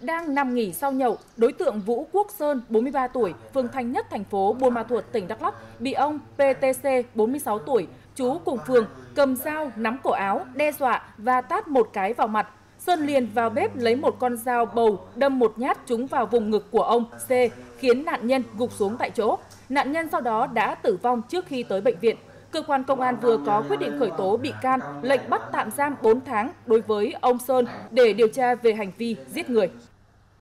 Đang nằm nghỉ sau nhậu, đối tượng Vũ Quốc Sơn, 43 tuổi, phường Thanh Nhất, thành phố Buôn Ma Thuột, tỉnh Đắk Lắk, bị ông PTC, 46 tuổi, trú cùng phường, cầm dao nắm cổ áo, đe dọa và tát một cái vào mặt. Sơn liền vào bếp lấy một con dao bầu đâm một nhát trúng vào vùng ngực của ông C, khiến nạn nhân gục xuống tại chỗ. Nạn nhân sau đó đã tử vong trước khi tới bệnh viện. Cơ quan công an vừa có quyết định khởi tố bị can, lệnh bắt tạm giam 4 tháng đối với ông Sơn để điều tra về hành vi giết người.